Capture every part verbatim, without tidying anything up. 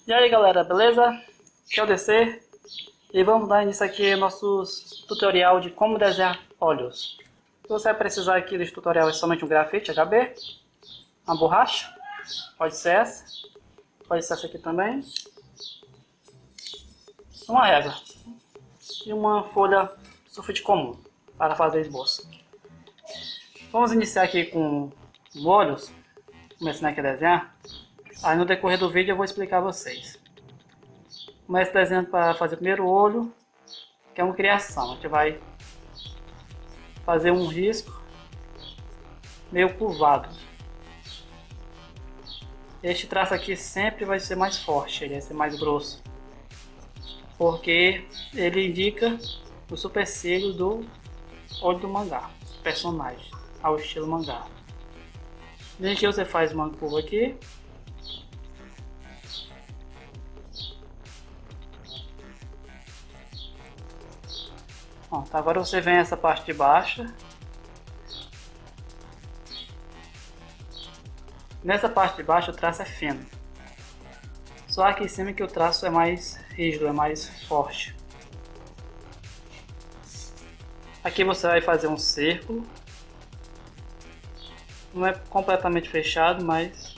E aí galera, beleza? Aqui é o D C e vamos dar início aqui ao nosso tutorial de como desenhar olhos. O que você vai precisar aqui desse tutorial é somente um grafite H B, uma borracha, pode ser essa, pode ser essa aqui também, uma régua e uma folha sulfite comum para fazer esboço. Vamos iniciar aqui com olhos, começando aqui a desenhar. Aí no decorrer do vídeo eu vou explicar a vocês. Começo desenhando para fazer o primeiro olho, que é uma criação. A gente vai fazer um risco meio curvado. Este traço aqui sempre vai ser mais forte, ele vai ser mais grosso, porque ele indica o supercílio do olho do mangá, personagem, ao estilo mangá. Desde que você faz uma curva aqui. Pronto, agora você vem essa parte de baixo. Nessa parte de baixo o traço é fino. Só aqui em cima que o traço é mais rígido, é mais forte. Aqui você vai fazer um círculo. Não é completamente fechado, mas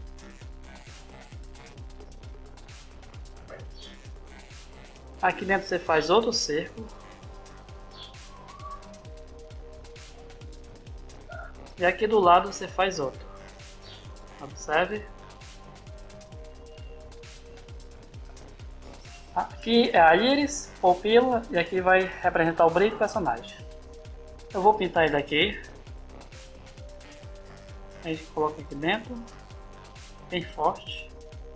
aqui dentro você faz outro círculo. E aqui do lado você faz outro. Observe. Aqui é a íris, pupila, e aqui vai representar o brilho do personagem. Eu vou pintar ele aqui. A gente coloca aqui dentro, bem forte.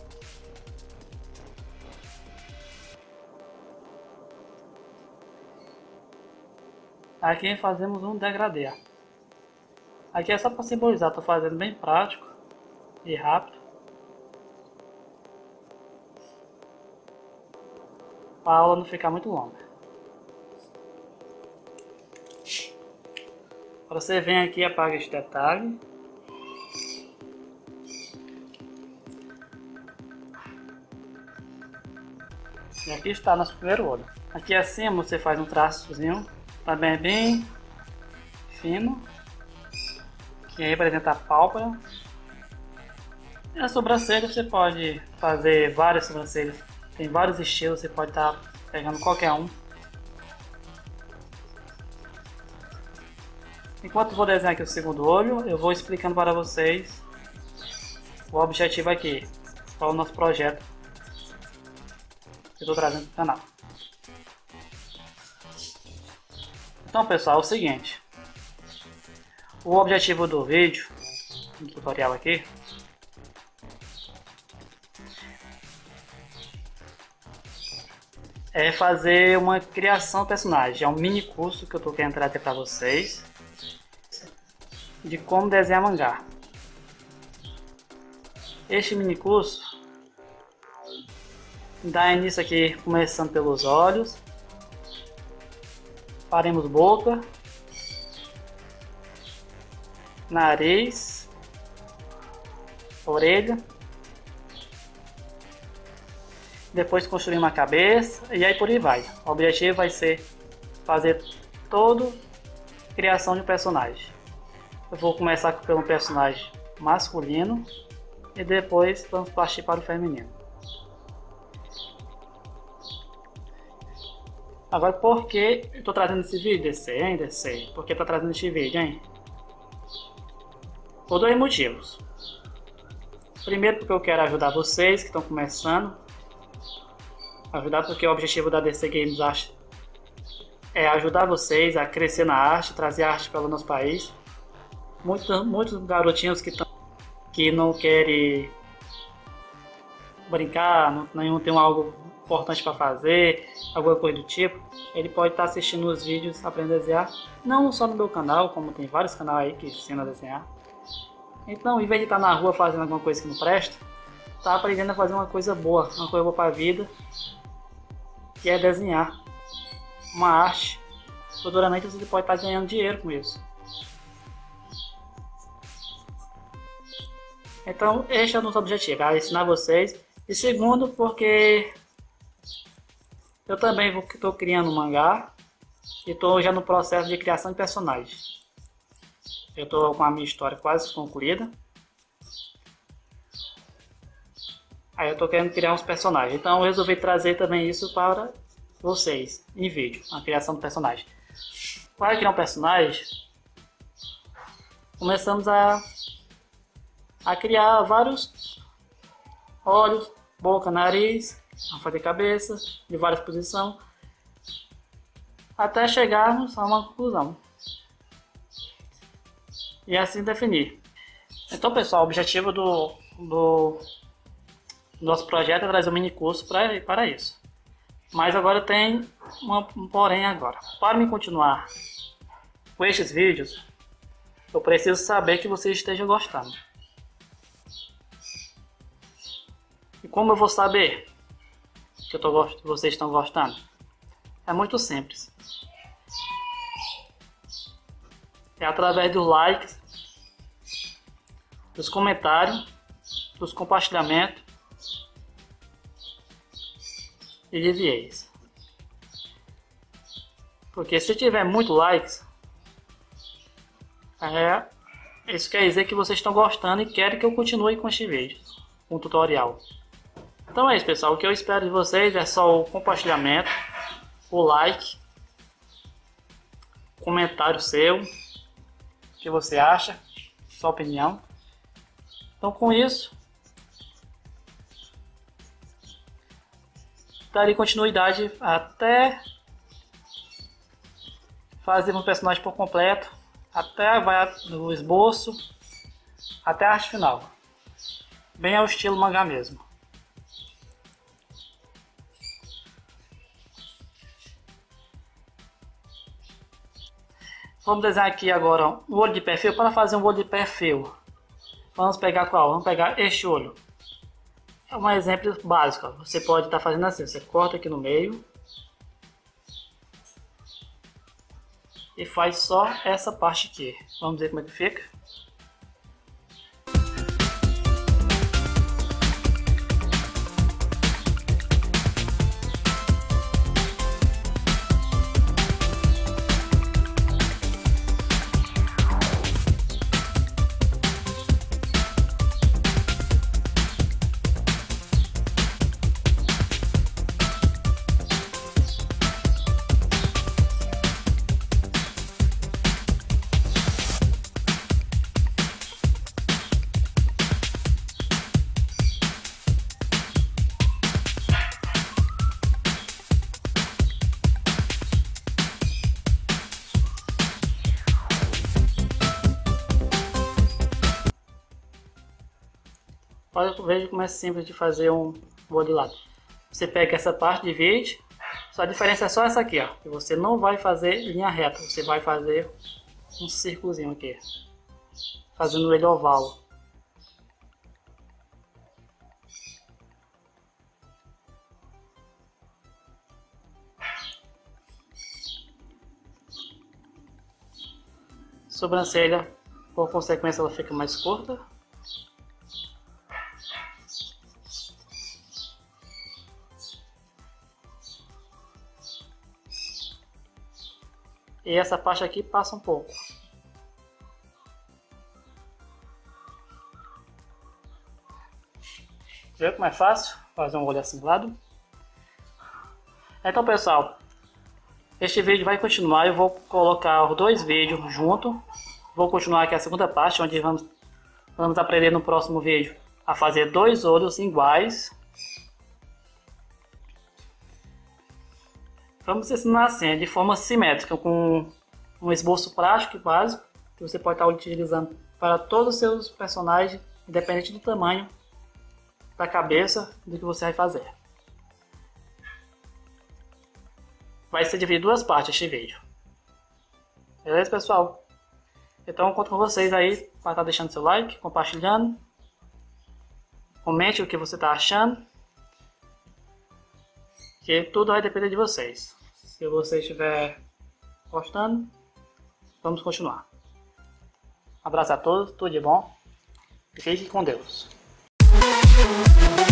Aqui fazemos um degradê. Aqui é só para simbolizar, estou fazendo bem prático e rápido, para a aula não ficar muito longa. Você vem aqui e apaga este detalhe. E aqui está nosso primeiro olho. Aqui acima você faz um traçozinho, também bem fino, que representa a pálpebra. E a sobrancelha você pode fazer várias sobrancelhas, tem vários estilos, você pode estar pegando qualquer um. Enquanto eu vou desenhar aqui o segundo olho, eu vou explicando para vocês o objetivo aqui, qual é o nosso projeto que eu estou trazendo para o canal. Então pessoal, é o seguinte, o objetivo do vídeo, do tutorial aqui, é fazer uma criação de personagem. É um mini curso que eu estou querendo trazer para vocês de como desenhar mangá. Este mini curso dá início aqui começando pelos olhos, faremos boca, nariz, orelha, depois construir uma cabeça e aí por aí vai. O objetivo vai ser fazer toda a criação de um personagem. Eu vou começar pelo personagem masculino e depois vamos partir para o feminino. Agora, por que eu estou trazendo esse vídeo, D C, hein, D C? Por que eu estou trazendo esse vídeo, hein? Por dois motivos. Primeiro, porque eu quero ajudar vocês que estão começando. Ajudar porque o objetivo da D C Games Art é ajudar vocês a crescer na arte, trazer arte para o nosso país. Muitos, muitos garotinhos que, tão, que não querem brincar, não, não tem algo importante para fazer, alguma coisa do tipo, ele pode estar assistindo os vídeos aprendendo a desenhar, não só no meu canal, como tem vários canais aí que ensinam a desenhar. Então, em vez de estar na rua fazendo alguma coisa que não presta, está aprendendo a fazer uma coisa boa, uma coisa boa para a vida, que é desenhar uma arte. Futuramente você pode estar ganhando dinheiro com isso. Então, este é o nosso objetivo, é ensinar vocês E segundo, porque eu também estou criando um mangá e estou já no processo de criação de personagens. Eu estou com a minha história quase concluída. Aí eu estou querendo criar uns personagens. Então eu resolvi trazer também isso para vocês em vídeo, a criação do personagem. Para criar um personagem, começamos a, a criar vários olhos, boca, nariz, a fazer cabeça, de várias posições, até chegarmos a uma conclusão. E assim definir. Então pessoal, o objetivo do, do nosso projeto é trazer um mini curso pra, para isso. Mas agora tem uma, um porém agora. Para me continuar com estes vídeos, eu preciso saber que vocês estejam gostando. E como eu vou saber que eu tô, vocês estão gostando? É muito simples. É através dos likes, dos comentários, dos compartilhamentos e de views. Porque se tiver muito likes, é, isso quer dizer que vocês estão gostando e querem que eu continue com este vídeo, com o tutorial. Então é isso pessoal, o que eu espero de vocês é só o compartilhamento, o like, comentário seu, o que você acha, sua opinião. Então com isso, darei continuidade até fazer um personagem por completo, até vai do esboço, até a arte final. Bem ao estilo mangá mesmo. Vamos desenhar aqui agora um olho de perfil. Para fazer um olho de perfil, vamos pegar qual? Vamos pegar este olho. É um exemplo básico. Você pode estar fazendo assim, você corta aqui no meio e faz só essa parte aqui. Vamos ver como é que fica. Olha, veja como é simples de fazer um olho de lado. Você pega essa parte, divide, só a diferença é só essa aqui, ó. Que você não vai fazer linha reta, você vai fazer um círculozinho aqui, fazendo ele oval. Sobrancelha, por consequência, ela fica mais curta. E essa parte aqui passa um pouco. Viu como é fácil fazer um olho assim do lado? Então pessoal, este vídeo vai continuar. Eu vou colocar os dois vídeos junto. Vou continuar aqui a segunda parte, onde vamos, vamos aprender no próximo vídeo a fazer dois olhos iguais. Vamos ensinar assim, de forma simétrica, com um esboço prático e básico, que você pode estar utilizando para todos os seus personagens, independente do tamanho da cabeça do que você vai fazer. Vai ser dividido em duas partes este vídeo. Beleza, pessoal? Então eu conto com vocês aí para estar deixando seu like, compartilhando. Comente o que você está achando. Que tudo vai depender de vocês. Se você estiver gostando, vamos continuar. Um abraço a todos, tudo de bom. E fique com Deus.